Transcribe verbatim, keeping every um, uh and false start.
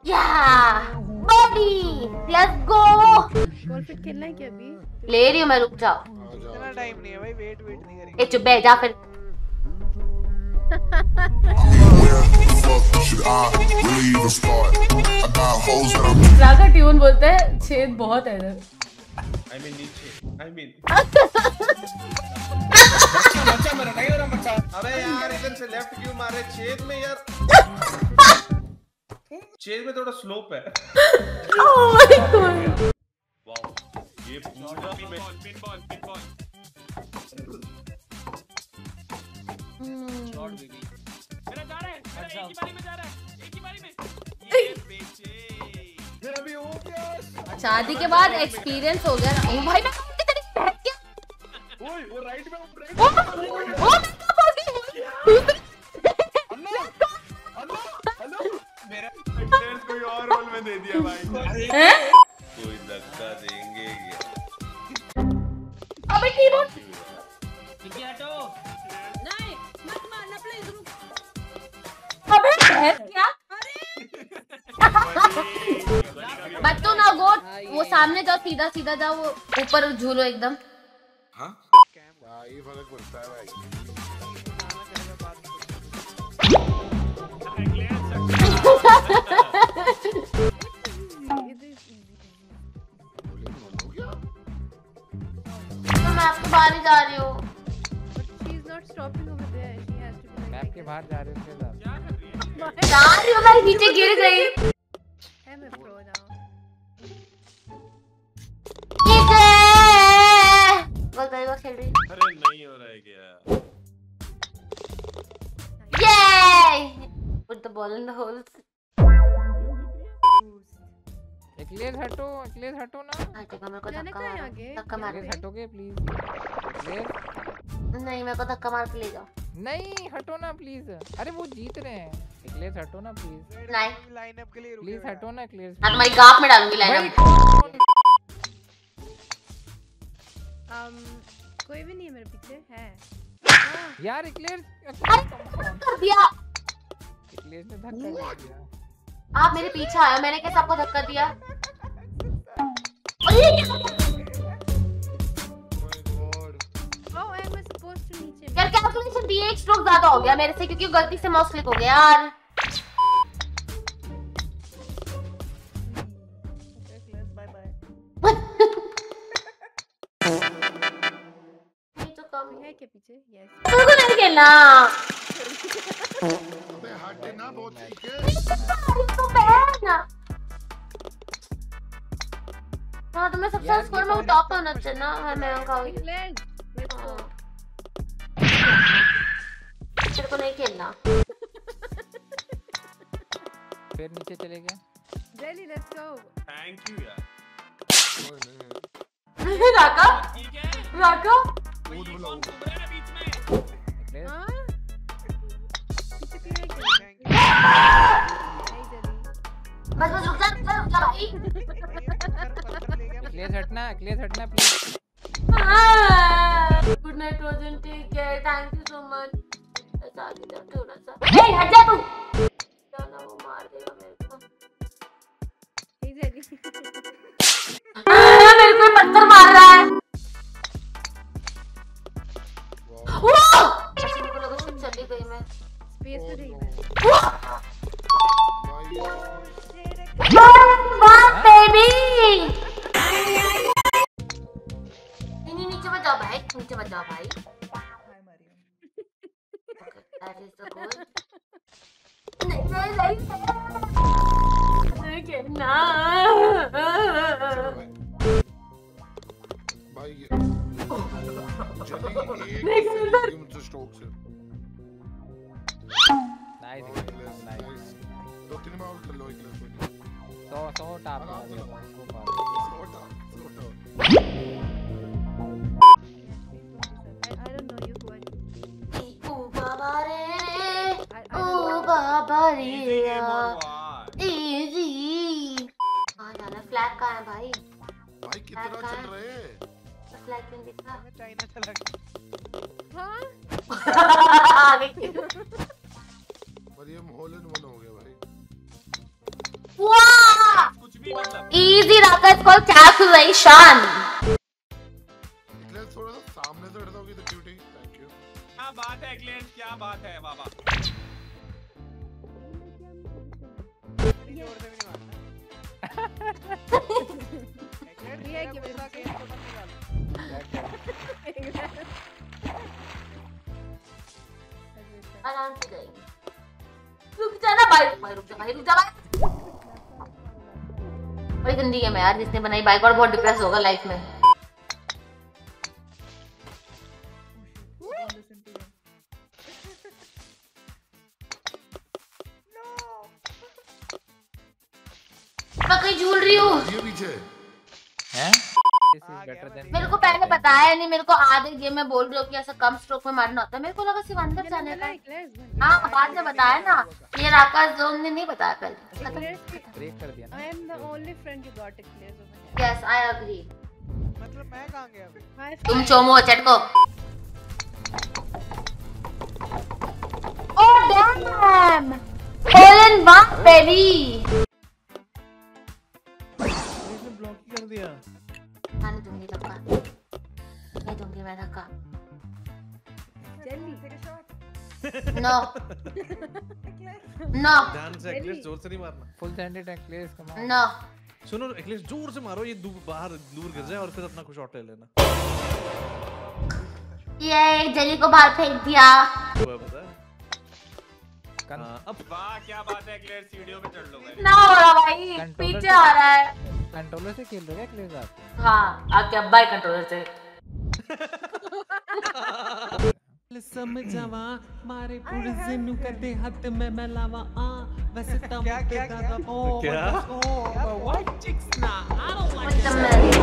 या body let's go. Golf खेलना है क्या अभी? ले रही हूँ मैं, रुक जाओ। इतना टाइम नहीं है भाई, वेट वेट नहीं करेंगे। ए चुप बैठ जा फिर। का ट्यून बोलते हैं छेद बहुत है इधर। I mean नीचे I mean मच्छा मच्छा मेरा नहीं हो रहा मच्छा। अबे यार इधर से लेफ्ट क्यों मारे छेद में यार। छेद में थोड़ा स्लोप है। Oh my God. वाओ ये पूरा pin ball pin ball pin ball. Shot baby मेरा जा रहा है, मेरा एक ही बारी में जा रहा है, एक ही बारी में। ये बेचे मेरा भी हो गया। शादी के बाद एक्सपीरियंस हो गया ना। ओ भाई मैं तेरी बहन क्या। ओए वो राइट में राइट ओ ओ मैं क्या बोल रही हूं। हेलो हेलो मेरा प्लेयर्स कोई और रोल में दे दिया भाई। हैं कोई धक्का देंगे क्या। अबे कीबोर्ड ठीक है हटो। नहीं मत मारना प्लीज रुक। अबे बहन क्या। बच्चों ना गोट वो सामने जाओ, सीधा सीधा जाओ, वो ऊपर झूलो एकदम। हां ये फर्क पड़ता है भाई। तो मैं आपके बाहर ही जा रही हूँ। मैं आपके बाहर जा रही हूँ उसके साथ। क्या कर रही है? जा रही हूँ मैं, नीचे गिर गई। खेल रही। अरे नहीं हो रहा है क्या। ये put the ball in the holes। एक्लेस हटो, एक्लेस हटो ना। हटेगा, मेरे को धक्का मारो, धक्का मार के हटोगे प्लीज। एक्लेस नहीं, मेरे को धक्का मार के ले जाओ। नहीं हटो ना प्लीज। अरे वो जीत रहे हैं। एक्लेस हटो ना प्लीज। नहीं लाइनअप के लिए प्लीज हटो ना एक्लेस। मैं तुम्हारी गांव में डालूंगी लाइनअप। um, कोई भी नहीं है मेरे पीछे है। यार एक्लेस कर दिया। एक्लेस ने धक्का दिया। आप मेरे पीछे आए, मैंने कैसे आपको धक्का दिया। और ये क्या? यार कैलकुलेशन भी एक स्ट्रोक ज्यादा हो गया मेरे से, क्योंकि गलती से माउस क्लिक हो गया यार। है क्या पीछे? यस तुमको नहीं खेलना। अबे हट ना, बहुत ठीक है। तो बहन हाँ, तुम्हें सबसे स्कोर में टॉप होना चाहिए ना। है मैं खाऊंगी। तेरे को नहीं खेलना। फिर नीचे चले गए। Jelly, let's go. Thank you यार। राका राका कौन घूम रहा है बीच में। हाँ? बस बस रुक जा रुक जा रुक जा भाई। एक्लेस हटना, एक्लेस हटना please. Good night Rosen, take care, thank you so much. ऐसा आगे जा थोड़ा सा। ए हट जा तू। जाना, वो मार देगा मेरे को। हे जेली मेरे को पत्थर मार रहा है। वो मेरे को लगा कि चली गई मैं। स्पेस पे रही मैं। वाह बेबी। नहीं नीचे मत जाओ भाई, नीचे मत जाओ भाई। That is the goal. नहीं नहीं नहीं खेलना भाई। जल्दी एक मुझसे स्ट्रोक से। Nice nice. दो तीन बार कर लो एक्लेस को। सौ सौ टाप मार दिया उसको पार। I don't know you what. ओ बाबा रे ओ बाबा रे इजी। कहाँ जाना? फ्लैग कहाँ है भाई? भाई कितना चल रहे हैं? फ्लैग क्यों दिख रहा? चाइना चला गया। हाँ? पर ये होल इन वन हो गया भाई। वाह कुछ भी मतलब easy rocket call calculation. Eclairs थोड़ा सा सामने से हट जाओगे तो क्यूटी। Thank you. क्या बात है एक्लेयर्स, क्या बात है बाबा। जोर से भी नहीं मारना। ये है कि मेरा केस तो मत निकाल। आराम से जाएंगे। रुक जा ना भाई, भाई रुक जा भाई, रुक जा भाई। बड़ी गंदी गेम है यार जिसने बनाई, बाइक और बहुत डिप्रेस होगा लाइफ में। मैं कहीं झूल रही हूँ। ये पीछे हैं? This is better than मेरे को पहले बताया नहीं, मेरे को आधे गेम में बोल रहे हो कि ऐसा कम स्ट्रोक में मारना होता है। मेरे को लगा सिर्फ अंदर जाने का। हाँ बाद में बताया ना, ये राकाश जोन ने नहीं बताया पहले। ब्रेक कर दिया ना। I am the only friend you got Eclairs over here. Yes I agree. मतलब मैं कहाँ गया अभी? My तुम चोमो चटको। Oh damn, hole in one baby. इसने ब्लॉक ही कर दिया। आने दूंगी धक्का, नहीं दूंगी मैं धक्का। नो नो ध्यान से एक्लेयर्स जोर से नहीं मारना। फुल सैंडेड एक्लेयर्स कम ऑन। नो सुनो एक्लेयर्स जोर से मारो, ये दूर बाहर दूर गिर जाए और फिर अपना कुछ शॉट ले लेना। ये जली को बाहर फेंक दिया। वो है पता है? हाँ, अब वाह क्या बात है एक्लेयर्स, वीडियो पे चढ़ लो भाई। ना हो रहा भाई, कंट्रोलर पीछे से- आ रहा है। कंट्रोलर से खेल रहे हो एक्लेयर्स आप? हाँ आपके अब्बा ही कंट्रोलर से। समझावा मारे पुरजे नु कदे हाथ में मिलावा आ वैसे तम क्या क्या क्या ओ क्या? व्हाट चिक्स ना I don't What's the matter?